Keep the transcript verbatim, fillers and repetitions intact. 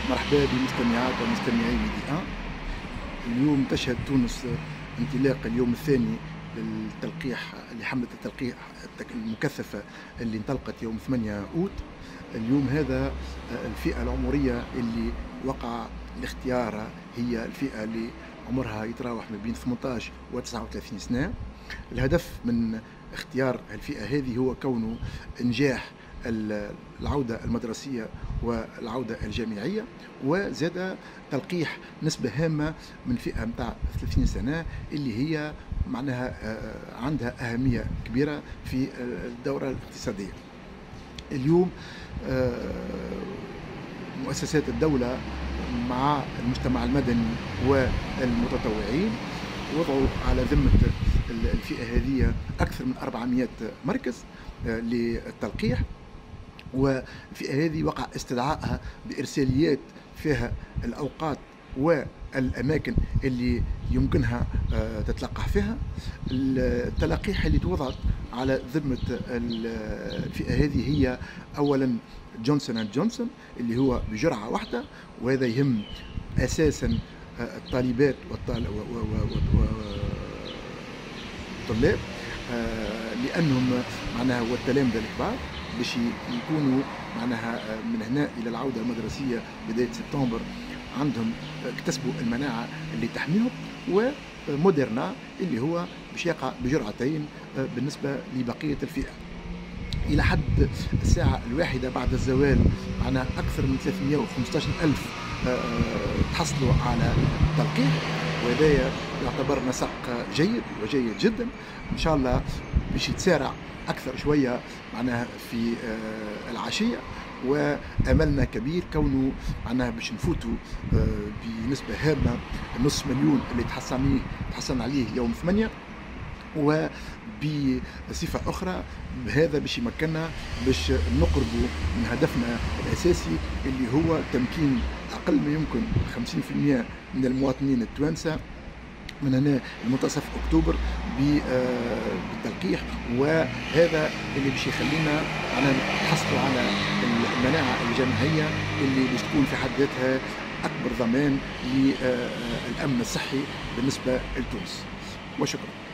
مرحبا بمستمعات ومستمعي ميدي آن. اليوم تشهد تونس انطلاق اليوم الثاني للتلقيح لحملة التلقيح المكثفة اللي انطلقت يوم ثمانية أوت. اليوم هذا الفئة العمرية اللي وقع الاختيار هي الفئة اللي عمرها يتراوح ما بين ثمانية عشر و تسعة وثلاثين سنة. الهدف من اختيار الفئة هذه هو كونه إنجاح العودة المدرسية والعودة الجامعية، وزاد تلقيح نسبة هامة من الفئة متاع ثلاثين سنة اللي هي معناها عندها أهمية كبيرة في الدورة الاقتصادية. اليوم مؤسسات الدولة مع المجتمع المدني والمتطوعين وضعوا على ذمة الفئة هذه أكثر من أربعمائة مركز للتلقيح، والفئة هذه وقع استدعائها بإرساليات فيها الأوقات والأماكن اللي يمكنها تتلقح فيها. التلقيح اللي توضعت على ذمة الفئة هذه هي أولا جونسون اند جونسون اللي هو بجرعة واحدة، وهذا يهم أساسا الطالبات والطلاب لأنهم معناها والتلامذة الكبار باش يكونوا معناها من هنا إلى العودة المدرسية بداية سبتمبر عندهم اكتسبوا المناعة اللي تحميهم، وموديرنا اللي هو باش يقع بجرعتين بالنسبة لبقية الفئة. إلى حد الساعة الواحدة بعد الزوال معنا أكثر من ثلاثمائة وخمسة عشر ألف تحصلوا على التلقيح، وهذا يعتبر نسق جيد وجيد جدا. إن شاء الله باش يتسارع أكثر شوية معناها في العشية، وأملنا كبير كونه معناها باش نفوتوا بنسبة هامة نصف مليون اللي تحصل تحصلنا عليه يوم ثمانية، وبصفة أخرى هذا باش يمكننا باش نقربوا من هدفنا الأساسي اللي هو تمكين أقل ما يمكن خمسين بالمئة من المواطنين التوانسة من هنا لمنتصف أكتوبر بالتلقيح، وهذا اللي باش يخلينا نحصلوا على المناعة الجامعية اللي باش تكون في حد ذاتها أكبر ضمان للأمن الصحي بالنسبة لتونس. وشكرا.